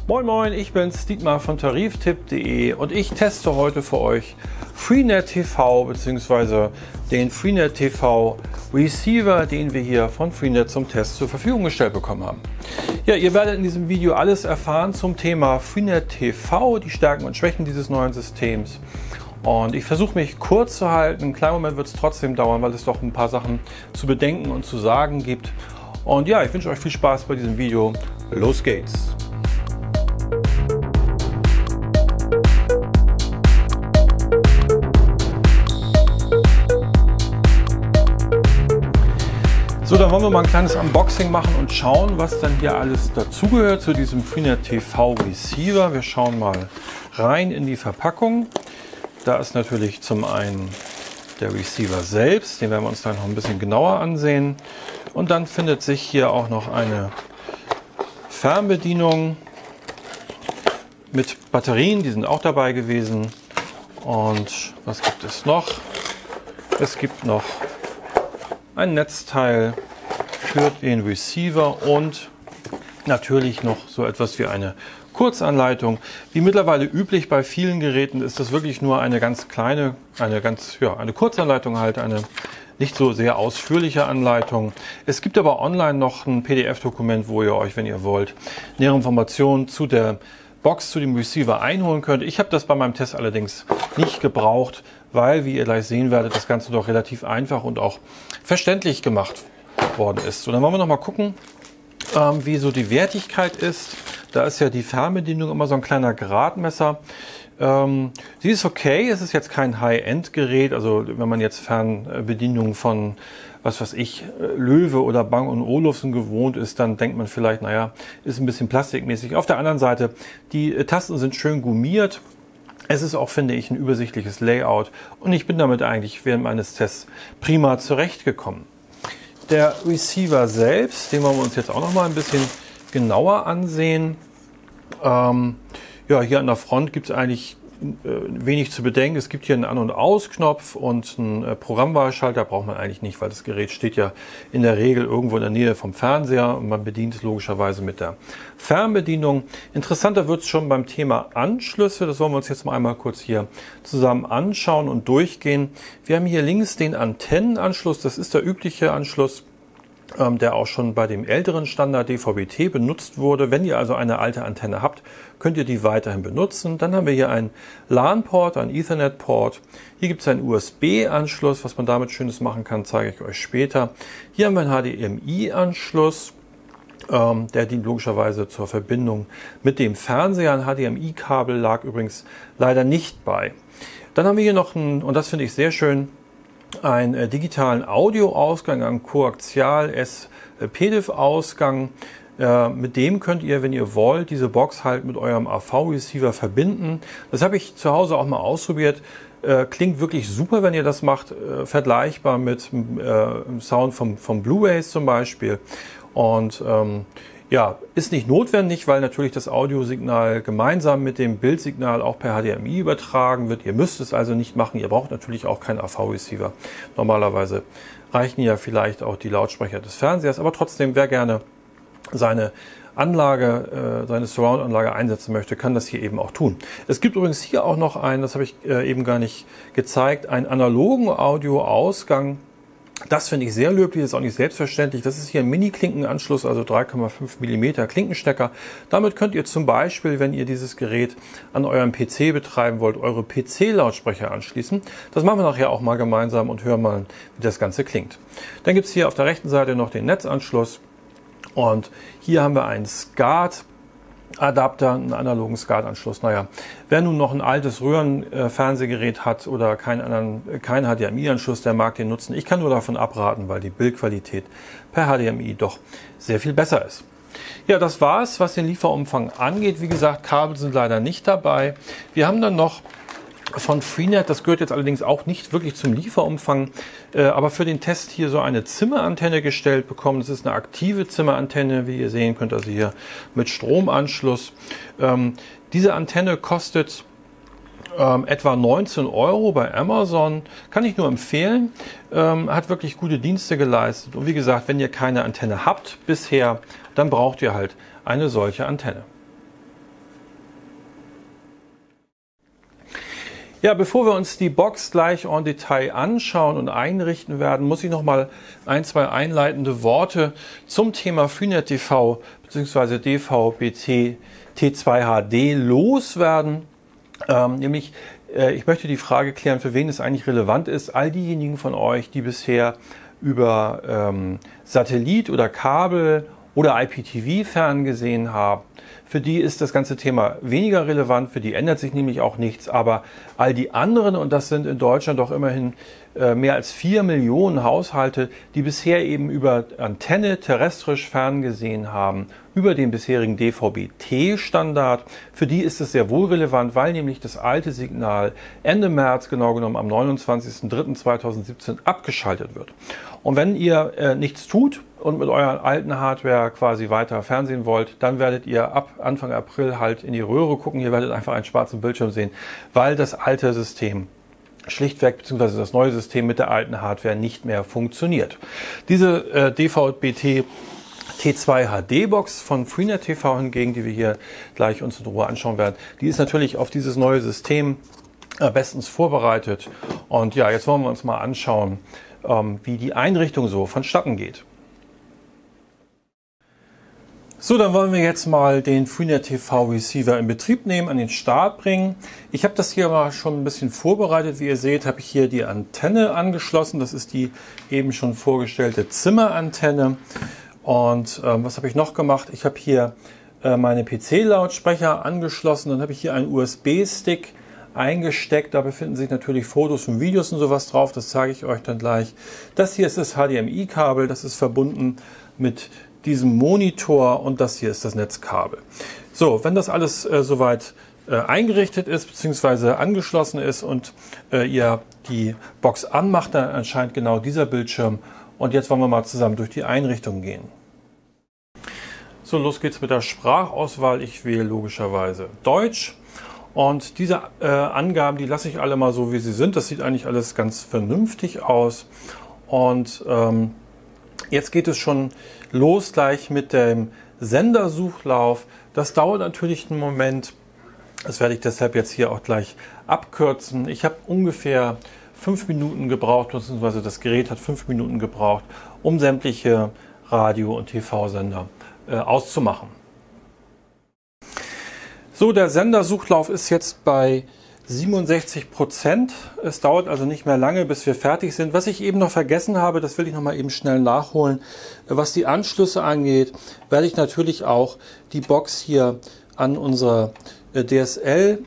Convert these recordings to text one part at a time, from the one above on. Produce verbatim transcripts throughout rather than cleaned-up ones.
Moin Moin, ich bin's, Dietmar von Tariftipp punkt de und ich teste heute für euch Freenet T V bzw. den Freenet T V Receiver, den wir hier von Freenet zum Test zur Verfügung gestellt bekommen haben. Ja, ihr werdet in diesem Video alles erfahren zum Thema Freenet T V, die Stärken und Schwächen dieses neuen Systems. Und ich versuche mich kurz zu halten. Einen kleinen Moment wird es trotzdem dauern, weil es doch ein paar Sachen zu bedenken und zu sagen gibt. Und ja, ich wünsche euch viel Spaß bei diesem Video. Los geht's! So, dann wollen wir mal ein kleines Unboxing machen und schauen, was dann hier alles dazugehört zu diesem Freenet T V Receiver. Wir schauen mal rein in die Verpackung. Da ist natürlich zum einen der Receiver selbst, den werden wir uns dann noch ein bisschen genauer ansehen. Und dann findet sich hier auch noch eine Fernbedienung mit Batterien, die sind auch dabei gewesen. Und was gibt es noch? Es gibt noch ein Netzteil für den Receiver und natürlich noch so etwas wie eine Kurzanleitung. Wie mittlerweile üblich bei vielen Geräten ist das wirklich nur eine ganz kleine, eine ganz, ja, eine Kurzanleitung halt, eine nicht so sehr ausführliche Anleitung. Es gibt aber online noch ein P D F-Dokument, wo ihr euch, wenn ihr wollt, nähere Informationen zu der Box, zu dem Receiver einholen könnt. Ich habe das bei meinem Test allerdings nicht gebraucht, weil, wie ihr gleich sehen werdet, das Ganze doch relativ einfach und auch verständlich gemacht worden ist. So, dann wollen wir noch mal gucken, ähm, wie so die Wertigkeit ist. Da ist ja die Fernbedienung immer so ein kleiner Gradmesser. Ähm, sie ist okay, es ist jetzt kein High-End-Gerät, also wenn man jetzt Fernbedienungen von, was weiß ich, Löwe oder Bang und Olufsen gewohnt ist, dann denkt man vielleicht, naja, ist ein bisschen plastikmäßig. Auf der anderen Seite, die Tasten sind schön gummiert. Es ist auch, finde ich, ein übersichtliches Layout und ich bin damit eigentlich während meines Tests prima zurechtgekommen. Der Receiver selbst, den wollen wir uns jetzt auch noch mal ein bisschen genauer ansehen. Ähm, ja, hier an der Front gibt es eigentlich äh, wenig zu bedenken. Es gibt hier einen An- und Aus-Knopf und einen äh, Programmwahlschalter. Braucht man eigentlich nicht, weil das Gerät steht ja in der Regel irgendwo in der Nähe vom Fernseher und man bedient es logischerweise mit der Fernbedienung. Interessanter wird es schon beim Thema Anschlüsse. Das wollen wir uns jetzt mal einmal kurz hier zusammen anschauen und durchgehen. Wir haben hier links den Antennenanschluss. Das ist der übliche Anschluss, der auch schon bei dem älteren Standard D V B T benutzt wurde. Wenn ihr also eine alte Antenne habt, könnt ihr die weiterhin benutzen. Dann haben wir hier einen LAN-Port, einen Ethernet-Port. Hier gibt es einen U S B-Anschluss. Was man damit Schönes machen kann, zeige ich euch später. Hier haben wir einen H D M I-Anschluss. Ähm, der dient logischerweise zur Verbindung mit dem Fernseher. Ein H D M I-Kabel lag übrigens leider nicht bei. Dann haben wir hier noch einen, und das finde ich sehr schön, einen äh, digitalen Audioausgang, einen Koaxial-S-P D I F-Ausgang. Äh, mit dem könnt ihr, wenn ihr wollt, diese Box halt mit eurem A V-Receiver verbinden. Das habe ich zu Hause auch mal ausprobiert. Äh, klingt wirklich super, wenn ihr das macht. Äh, vergleichbar mit äh, Sound vom, vom Blu-rays zum Beispiel. Und ähm, ja, ist nicht notwendig, weil natürlich das Audiosignal gemeinsam mit dem Bildsignal auch per H D M I übertragen wird. Ihr müsst es also nicht machen. Ihr braucht natürlich auch keinen A V-Receiver. Normalerweise reichen ja vielleicht auch die Lautsprecher des Fernsehers, aber trotzdem, wer gerne seine Anlage, äh, seine Surround-Anlage einsetzen möchte, kann das hier eben auch tun. Es gibt übrigens hier auch noch einen, das habe ich äh, eben gar nicht gezeigt, einen analogen Audioausgang. Das finde ich sehr löblich, das ist auch nicht selbstverständlich. Das ist hier ein Mini-Klinkenanschluss, also drei Komma fünf Millimeter Klinkenstecker. Damit könnt ihr zum Beispiel, wenn ihr dieses Gerät an eurem P C betreiben wollt, eure P C-Lautsprecher anschließen. Das machen wir nachher auch mal gemeinsam und hören mal, wie das Ganze klingt. Dann gibt es hier auf der rechten Seite noch den Netzanschluss und hier haben wir einen SCART Adapter, einen analogen SCART-Anschluss. Naja, wer nun noch ein altes Röhrenfernsehgerät hat oder keinen anderen, keinen H D M I-Anschluss, der mag den nutzen. Ich kann nur davon abraten, weil die Bildqualität per H D M I doch sehr viel besser ist. Ja, das war's, was den Lieferumfang angeht. Wie gesagt, Kabel sind leider nicht dabei. Wir haben dann noch von Freenet, das gehört jetzt allerdings auch nicht wirklich zum Lieferumfang, äh, aber für den Test hier so eine Zimmerantenne gestellt bekommen. Das ist eine aktive Zimmerantenne, wie ihr sehen könnt, also hier mit Stromanschluss. Ähm, diese Antenne kostet ähm, etwa neunzehn Euro bei Amazon. Kann ich nur empfehlen. Ähm, hat wirklich gute Dienste geleistet. Und wie gesagt, wenn ihr keine Antenne habt bisher, dann braucht ihr halt eine solche Antenne. Ja, bevor wir uns die Box gleich en Detail anschauen und einrichten werden, muss ich noch mal ein, zwei einleitende Worte zum Thema freenet T V bzw. D V B T T zwei H D loswerden. Ähm, nämlich, äh, ich möchte die Frage klären, für wen es eigentlich relevant ist. All diejenigen von euch, die bisher über ähm, Satellit oder Kabel oder I P T V ferngesehen haben, für die ist das ganze Thema weniger relevant, für die ändert sich nämlich auch nichts, aber all die anderen, und das sind in Deutschland doch immerhin äh, mehr als vier Millionen Haushalte, die bisher eben über Antenne terrestrisch ferngesehen haben, über den bisherigen D V B T-Standard, für die ist es sehr wohl relevant, weil nämlich das alte Signal Ende März, genau genommen am neunundzwanzigsten dritten zweitausendsiebzehn, abgeschaltet wird. Und wenn ihr äh, nichts tut und mit eurer alten Hardware quasi weiter fernsehen wollt, dann werdet ihr ab Anfang April halt in die Röhre gucken. Ihr werdet einfach einen schwarzen Bildschirm sehen, weil das alte System schlichtweg bzw. das neue System mit der alten Hardware nicht mehr funktioniert. Diese äh, D V B T T zwei H D Box von freenet T V hingegen, die wir hier gleich uns in Ruhe anschauen werden, die ist natürlich auf dieses neue System äh, bestens vorbereitet. Und ja, jetzt wollen wir uns mal anschauen, ähm, wie die Einrichtung so vonstatten geht. So, dann wollen wir jetzt mal den freenet T V Receiver in Betrieb nehmen, an den Start bringen. Ich habe das hier mal schon ein bisschen vorbereitet. Wie ihr seht, habe ich hier die Antenne angeschlossen. Das ist die eben schon vorgestellte Zimmerantenne. Und ähm, was habe ich noch gemacht? Ich habe hier äh, meine P C-Lautsprecher angeschlossen. Dann habe ich hier einen U S B-Stick eingesteckt. Da befinden sich natürlich Fotos und Videos und sowas drauf. Das zeige ich euch dann gleich. Das hier ist das H D M I-Kabel. Das ist verbunden mit diesem Monitor und das hier ist das Netzkabel. So, wenn das alles äh, soweit äh, eingerichtet ist bzw. angeschlossen ist und äh, ihr die Box anmacht, dann erscheint genau dieser Bildschirm. Und jetzt wollen wir mal zusammen durch die Einrichtung gehen. So, los geht's mit der Sprachauswahl. Ich wähle logischerweise Deutsch. Und diese äh, Angaben, die lasse ich alle mal so, wie sie sind. Das sieht eigentlich alles ganz vernünftig aus. Und ähm, jetzt geht es schon los gleich mit dem Sendersuchlauf. Das dauert natürlich einen Moment. Das werde ich deshalb jetzt hier auch gleich abkürzen. Ich habe ungefähr fünf Minuten gebraucht, beziehungsweise das Gerät hat fünf Minuten gebraucht, um sämtliche Radio- und T V-Sender äh, auszumachen. So, der Sendersuchlauf ist jetzt bei siebenundsechzig Prozent. Es dauert also nicht mehr lange, bis wir fertig sind. Was ich eben noch vergessen habe, das will ich noch mal eben schnell nachholen. Was die Anschlüsse angeht, werde ich natürlich auch die Box hier an unser D S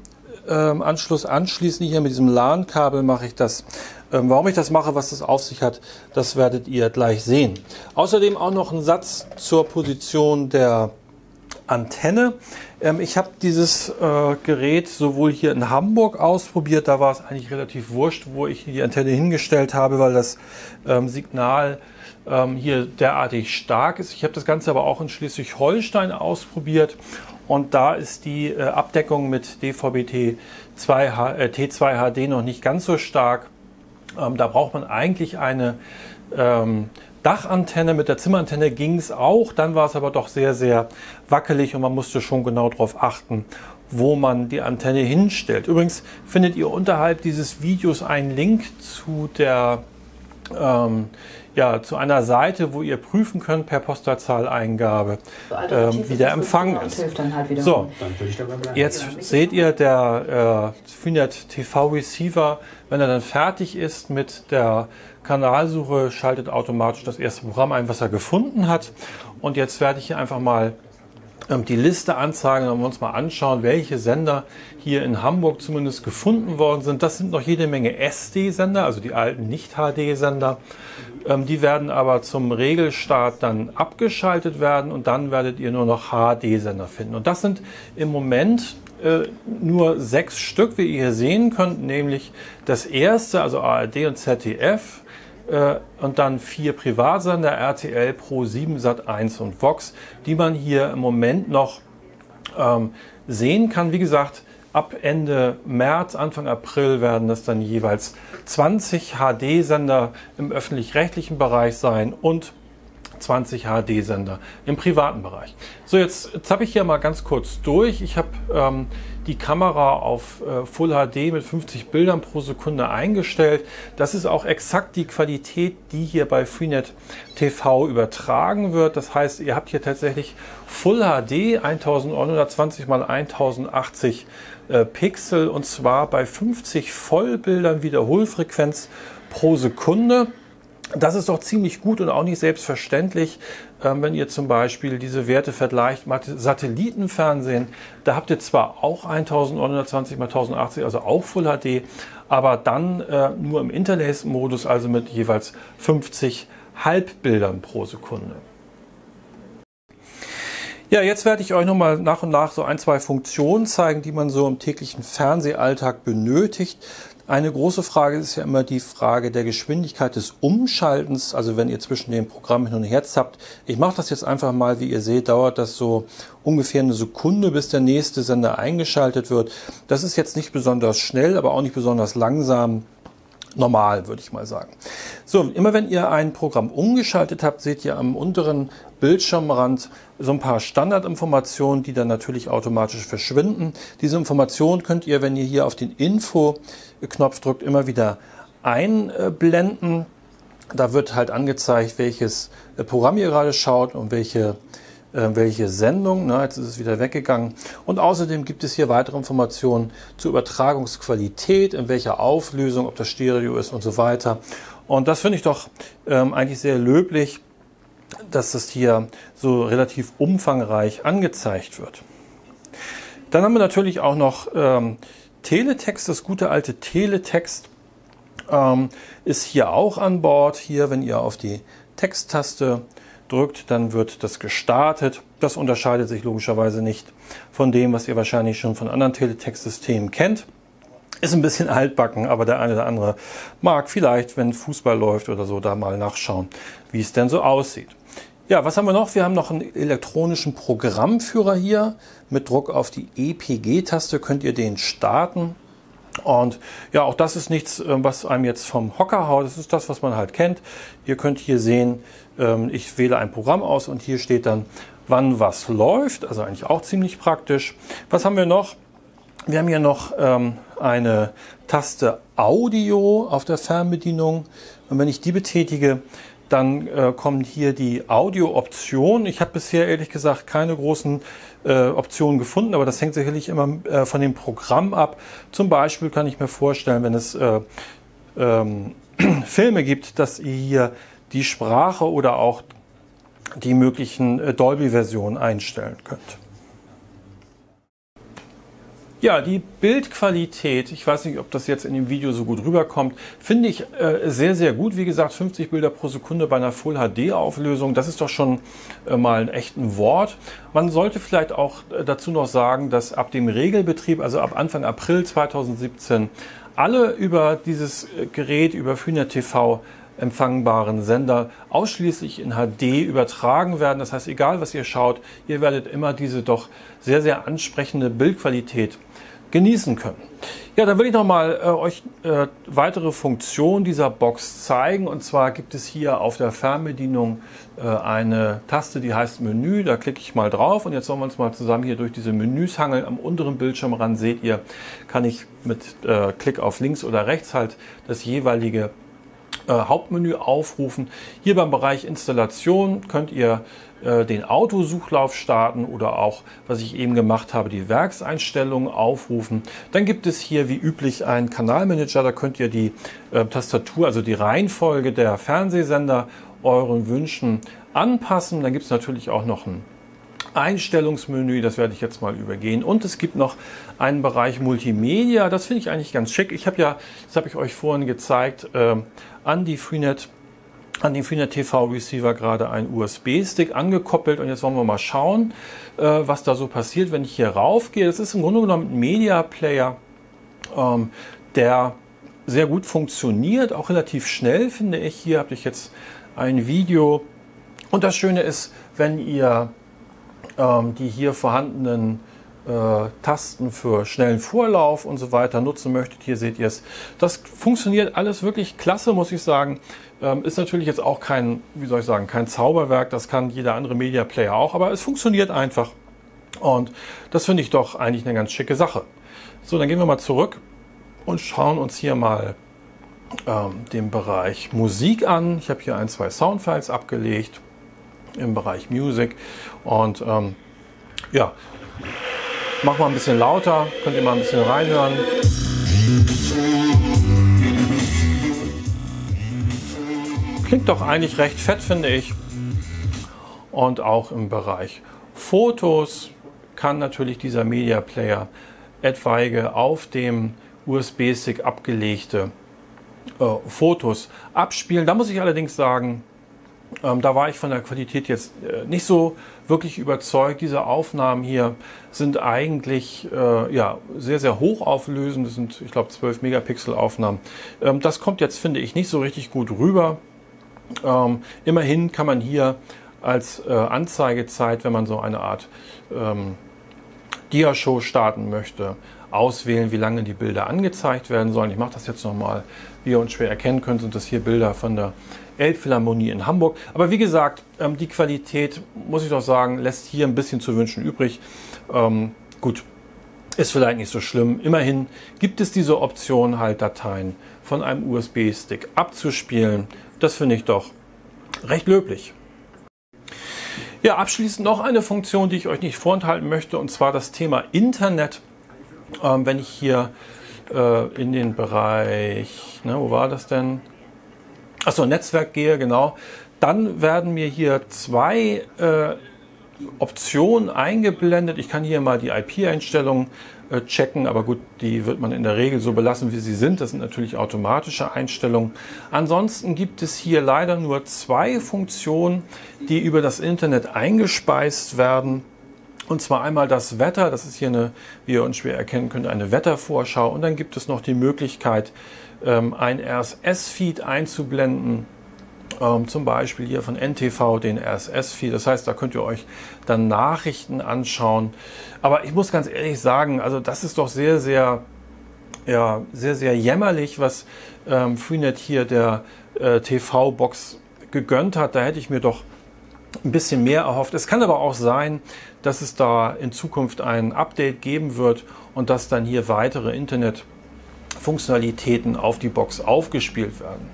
L-Anschluss anschließen. Hier mit diesem LAN-Kabel mache ich das. Warum ich das mache, was das auf sich hat, das werdet ihr gleich sehen. Außerdem auch noch ein Satz zur Position der Antenne. Ich habe dieses äh, Gerät sowohl hier in Hamburg ausprobiert, da war es eigentlich relativ wurscht, wo ich die Antenne hingestellt habe, weil das ähm, Signal ähm, hier derartig stark ist. Ich habe das Ganze aber auch in Schleswig-Holstein ausprobiert und da ist die äh, Abdeckung mit D V B T zwei H D noch nicht ganz so stark. Ähm, da braucht man eigentlich eine ähm, Dachantenne. Mit der Zimmerantenne ging es auch, dann war es aber doch sehr, sehr wackelig und man musste schon genau darauf achten, wo man die Antenne hinstellt. Übrigens findet ihr unterhalb dieses Videos einen Link zu der ähm, ja, zu einer Seite, wo ihr prüfen könnt per Postleitzahleingabe, ähm, wie der Empfang ist. Halt so, jetzt seht ihr, der äh, freenet T V Receiver, wenn er dann fertig ist mit der Kanalsuche, schaltet automatisch das erste Programm ein, was er gefunden hat. Und jetzt werde ich hier einfach mal ähm, die Liste anzeigen und wir uns mal anschauen, welche Sender hier in Hamburg zumindest gefunden worden sind. Das sind noch jede Menge S D-Sender, also die alten Nicht-H D-Sender. Ähm, die werden aber zum Regelstart dann abgeschaltet werden und dann werdet ihr nur noch H D-Sender finden. Und das sind im Moment äh, nur sechs Stück, wie ihr hier sehen könnt, nämlich das erste, also A R D und Z D F, äh, und dann vier Privatsender, R T L, Pro sieben, Sat eins und Vox, die man hier im Moment noch ähm, sehen kann. Wie gesagt, ab Ende März, Anfang April werden das dann jeweils zwanzig H D-Sender im öffentlich-rechtlichen Bereich sein und zwanzig H D-Sender im privaten Bereich. So, jetzt, jetzt habe ich hier mal ganz kurz durch. Ich habe ähm, die Kamera auf äh, Full H D mit fünfzig Bildern pro Sekunde eingestellt. Das ist auch exakt die Qualität, die hier bei Freenet T V übertragen wird. Das heißt, ihr habt hier tatsächlich Full H D neunzehnhundertzwanzig mal tausendachtzig äh, Pixel, und zwar bei fünfzig Vollbildern Wiederholfrequenz pro Sekunde. Das ist doch ziemlich gut und auch nicht selbstverständlich, ähm, wenn ihr zum Beispiel diese Werte vergleicht mit Satellitenfernsehen. Da habt ihr zwar auch neunzehnhundertzwanzig mal tausendachtzig, also auch Full H D, aber dann äh, nur im Interlace-Modus, also mit jeweils fünfzig Halbbildern pro Sekunde. Ja, jetzt werde ich euch nochmal nach und nach so ein, zwei Funktionen zeigen, die man so im täglichen Fernsehalltag benötigt. Eine große Frage ist ja immer die Frage der Geschwindigkeit des Umschaltens, also wenn ihr zwischen den Programmen hin und her zappt. Ich mache das jetzt einfach mal, wie ihr seht, dauert das so ungefähr eine Sekunde, bis der nächste Sender eingeschaltet wird. Das ist jetzt nicht besonders schnell, aber auch nicht besonders langsam. Normal, würde ich mal sagen. So, immer wenn ihr ein Programm umgeschaltet habt, seht ihr am unteren Bildschirmrand so ein paar Standardinformationen, die dann natürlich automatisch verschwinden. Diese Informationen könnt ihr, wenn ihr hier auf den Info-Knopf drückt, immer wieder einblenden. Da wird halt angezeigt, welches Programm ihr gerade schaut und welche welche Sendung. Na, jetzt ist es wieder weggegangen. Und außerdem gibt es hier weitere Informationen zur Übertragungsqualität, in welcher Auflösung, ob das Stereo ist und so weiter. Und das finde ich doch ähm, eigentlich sehr löblich, dass das hier so relativ umfangreich angezeigt wird. Dann haben wir natürlich auch noch ähm, Teletext, das gute alte Teletext ähm, ist hier auch an Bord. Hier, wenn ihr auf die Texttaste drückt, dann wird das gestartet. Das unterscheidet sich logischerweise nicht von dem, was ihr wahrscheinlich schon von anderen Teletext-Systemen kennt. Ist ein bisschen altbacken, aber der eine oder andere mag vielleicht, wenn Fußball läuft oder so, da mal nachschauen, wie es denn so aussieht. Ja, was haben wir noch? Wir haben noch einen elektronischen Programmführer hier. Mit Druck auf die E P G-Taste könnt ihr den starten. Und ja, auch das ist nichts, was einem jetzt vom Hocker haut. Das ist das, was man halt kennt. Ihr könnt hier sehen, ich wähle ein Programm aus und hier steht dann, wann was läuft. Also eigentlich auch ziemlich praktisch. Was haben wir noch? Wir haben hier noch ähm, eine Taste Audio auf der Fernbedienung. Und wenn ich die betätige, dann äh, kommen hier die Audio-Optionen. Ich habe bisher ehrlich gesagt keine großen äh, Optionen gefunden, aber das hängt sicherlich immer äh, von dem Programm ab. Zum Beispiel kann ich mir vorstellen, wenn es äh, ähm, Filme gibt, dass ihr hier die Sprache oder auch die möglichen äh, Dolby-Versionen einstellen könnt. Ja, die Bildqualität, ich weiß nicht, ob das jetzt in dem Video so gut rüberkommt, finde ich äh, sehr, sehr gut. Wie gesagt, fünfzig Bilder pro Sekunde bei einer Full H D-Auflösung, das ist doch schon äh, mal ein echtes Wort. Man sollte vielleicht auch äh, dazu noch sagen, dass ab dem Regelbetrieb, also ab Anfang April zweitausendsiebzehn, alle über dieses äh, Gerät, über Freenet T V, empfangbaren Sender ausschließlich in H D übertragen werden. Das heißt, egal was ihr schaut, ihr werdet immer diese doch sehr, sehr ansprechende Bildqualität genießen können. Ja, dann will ich noch mal äh, euch äh, weitere Funktionen dieser Box zeigen. Und zwar gibt es hier auf der Fernbedienung äh, eine Taste, die heißt Menü. Da klicke ich mal drauf und jetzt sollen wir uns mal zusammen hier durch diese Menüs hangeln. Am unteren Bildschirmrand seht ihr, kann ich mit äh, Klick auf links oder rechts halt das jeweilige Hauptmenü aufrufen. Hier beim Bereich Installation könnt ihr äh, den Autosuchlauf starten oder auch, was ich eben gemacht habe, die Werkseinstellungen aufrufen. Dann gibt es hier wie üblich einen Kanalmanager, da könnt ihr die äh, Tastatur, also die Reihenfolge der Fernsehsender euren Wünschen anpassen. Dann gibt es natürlich auch noch ein Einstellungsmenü, das werde ich jetzt mal übergehen. Und es gibt noch einen Bereich Multimedia, das finde ich eigentlich ganz schick. Ich habe ja, das habe ich euch vorhin gezeigt, äh, an die Freenet, an den Freenet T V Receiver gerade einen U S B-Stick angekoppelt. Und jetzt wollen wir mal schauen, äh, was da so passiert, wenn ich hier raufgehe. Das ist im Grunde genommen ein Media Player, ähm, der sehr gut funktioniert, auch relativ schnell, finde ich. Hier habe ich jetzt ein Video. Und das Schöne ist, wenn ihr die hier vorhandenen äh, Tasten für schnellen Vorlauf und so weiter nutzen möchtet. Hier seht ihr es. Das funktioniert alles wirklich klasse, muss ich sagen. Ähm, ist natürlich jetzt auch kein, wie soll ich sagen, kein Zauberwerk. Das kann jeder andere Media Player auch, aber es funktioniert einfach. Und das finde ich doch eigentlich eine ganz schicke Sache. So, dann gehen wir mal zurück und schauen uns hier mal ähm, den Bereich Musik an. Ich habe hier ein, zwei Soundfiles abgelegt im Bereich Music und ähm, ja, mach mal ein bisschen lauter, könnt ihr mal ein bisschen reinhören. Klingt doch eigentlich recht fett, finde ich. Und auch im Bereich Fotos kann natürlich dieser Media Player etwaige auf dem U S B-Stick abgelegte äh, Fotos abspielen. Da muss ich allerdings sagen, ähm, da war ich von der Qualität jetzt äh, nicht so wirklich überzeugt. Diese Aufnahmen hier sind eigentlich äh, ja, sehr, sehr hochauflösend. Das sind, ich glaube, zwölf Megapixel Aufnahmen. Ähm, das kommt jetzt, finde ich, nicht so richtig gut rüber. Ähm, immerhin kann man hier als äh, Anzeigezeit, wenn man so eine Art ähm, Dia-Show starten möchte, auswählen, wie lange die Bilder angezeigt werden sollen. Ich mache das jetzt nochmal. Wie ihr uns schwer erkennen könnt, sind das hier Bilder von der Elbphilharmonie in Hamburg. Aber wie gesagt, ähm, die Qualität, muss ich doch sagen, lässt hier ein bisschen zu wünschen übrig. Ähm, gut, ist vielleicht nicht so schlimm. Immerhin gibt es diese Option, halt Dateien von einem U S B-Stick abzuspielen. Das finde ich doch recht löblich. Ja, abschließend noch eine Funktion, die ich euch nicht vorenthalten möchte, und zwar das Thema Internet. Ähm, wenn ich hier äh, in den Bereich, ne, wo war das denn? Achso, Netzwerk gehe, genau. Dann werden mir hier zwei äh, Optionen eingeblendet. Ich kann hier mal die I P-Einstellungen äh, checken, aber gut, die wird man in der Regel so belassen, wie sie sind. Das sind natürlich automatische Einstellungen. Ansonsten gibt es hier leider nur zwei Funktionen, die über das Internet eingespeist werden. Und zwar einmal das Wetter, das ist hier eine, wie ihr uns schwer erkennen könnt, eine Wettervorschau. Und dann gibt es noch die Möglichkeit, ähm, ein R S S-Feed einzublenden. Ähm, zum Beispiel hier von N T V den R S S-Feed. Das heißt, da könnt ihr euch dann Nachrichten anschauen. Aber ich muss ganz ehrlich sagen, also das ist doch sehr, sehr, ja, sehr, sehr jämmerlich, was ähm, Freenet hier der äh, T V-Box gegönnt hat. Da hätte ich mir doch ein bisschen mehr erhofft. Es kann aber auch sein, dass es da in Zukunft ein Update geben wird und dass dann hier weitere Internetfunktionalitäten auf die Box aufgespielt werden.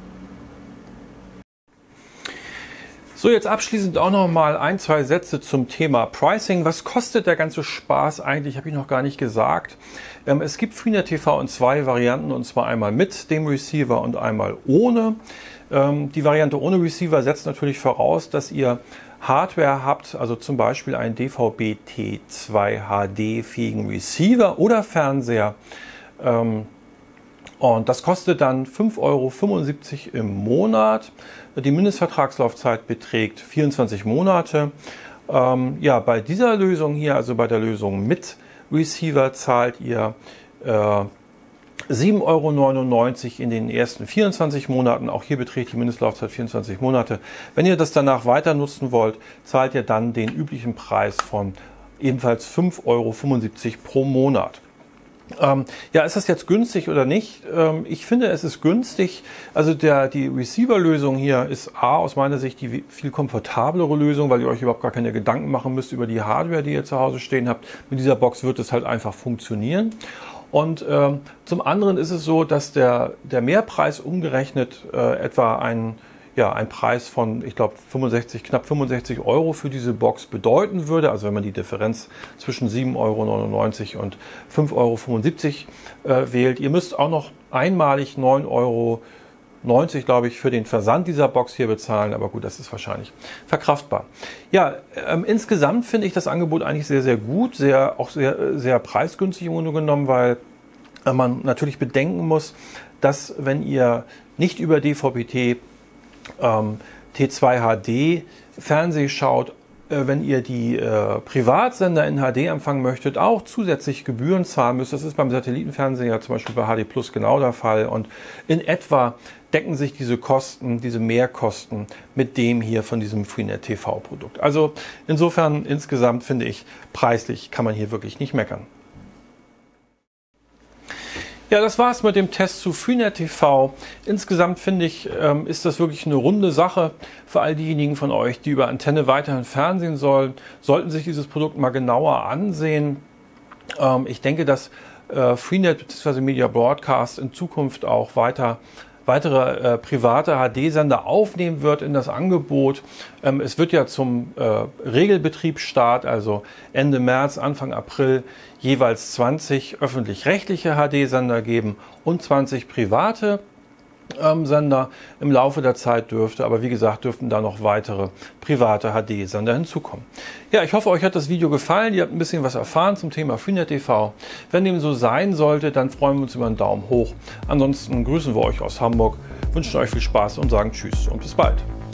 So, jetzt abschließend auch noch mal ein, zwei Sätze zum Thema Pricing. Was kostet der ganze Spaß eigentlich? Habe ich noch gar nicht gesagt. Ähm, es gibt Freenet T V in zwei Varianten, und zwar einmal mit dem Receiver und einmal ohne. Ähm, die Variante ohne Receiver setzt natürlich voraus, dass ihr Hardware habt, also zum Beispiel einen D V B T zwei H D-fähigen Receiver oder Fernseher. Ähm, Und das kostet dann fünf Euro fünfundsiebzig im Monat. Die Mindestvertragslaufzeit beträgt vierundzwanzig Monate. Ähm, ja, bei dieser Lösung hier, also bei der Lösung mit Receiver, zahlt ihr äh, sieben Euro neunundneunzig in den ersten vierundzwanzig Monaten. Auch hier beträgt die Mindestlaufzeit vierundzwanzig Monate. Wenn ihr das danach weiter nutzen wollt, zahlt ihr dann den üblichen Preis von ebenfalls fünf Euro fünfundsiebzig pro Monat. Ähm, ja, ist das jetzt günstig oder nicht? Ähm, ich finde, es ist günstig. Also der, die Receiver-Lösung hier ist A, aus meiner Sicht die viel komfortablere Lösung, weil ihr euch überhaupt gar keine Gedanken machen müsst über die Hardware, die ihr zu Hause stehen habt. Mit dieser Box wird es halt einfach funktionieren. Und ähm, zum anderen ist es so, dass der, der Mehrpreis umgerechnet äh, etwa ein Ja, ein Preis von, ich glaube, fünfundsechzig, knapp fünfundsechzig Euro für diese Box bedeuten würde. Also wenn man die Differenz zwischen sieben Euro neunundneunzig und fünf Euro fünfundsiebzig äh, wählt. Ihr müsst auch noch einmalig neun Euro neunzig, glaube ich, für den Versand dieser Box hier bezahlen. Aber gut, das ist wahrscheinlich verkraftbar. Ja, ähm, insgesamt finde ich das Angebot eigentlich sehr, sehr gut. Sehr, auch sehr, sehr preisgünstig im Grunde genommen, weil äh, man natürlich bedenken muss, dass wenn ihr nicht über D V B T Ähm, T zwei H D Fernseh schaut, wenn ihr die äh, Privatsender in H D empfangen möchtet, auch zusätzlich Gebühren zahlen müsst. Das ist beim Satellitenfernsehen ja zum Beispiel bei H D Plus genau der Fall. Und in etwa decken sich diese Kosten, diese Mehrkosten mit dem hier von diesem Freenet T V-Produkt. Also insofern insgesamt finde ich, preislich kann man hier wirklich nicht meckern. Ja, das war's mit dem Test zu Freenet T V. Insgesamt finde ich, ähm, ist das wirklich eine runde Sache für all diejenigen von euch, die über Antenne weiterhin fernsehen sollen. Sollten sich dieses Produkt mal genauer ansehen. Ähm, ich denke, dass äh, Freenet bzw. Media Broadcast in Zukunft auch weiter weitere äh, private H D-Sender aufnehmen wird in das Angebot. Ähm, es wird ja zum äh, Regelbetriebsstart, also Ende März, Anfang April, jeweils zwanzig öffentlich-rechtliche H D-Sender geben und zwanzig private ähm, Sender. Im Laufe der Zeit dürfte, aber wie gesagt, dürften da noch weitere private H D-Sender hinzukommen. Ja, ich hoffe, euch hat das Video gefallen. Ihr habt ein bisschen was erfahren zum Thema Freenet T V. Wenn dem so sein sollte, dann freuen wir uns über einen Daumen hoch. Ansonsten grüßen wir euch aus Hamburg, wünschen euch viel Spaß und sagen Tschüss und bis bald.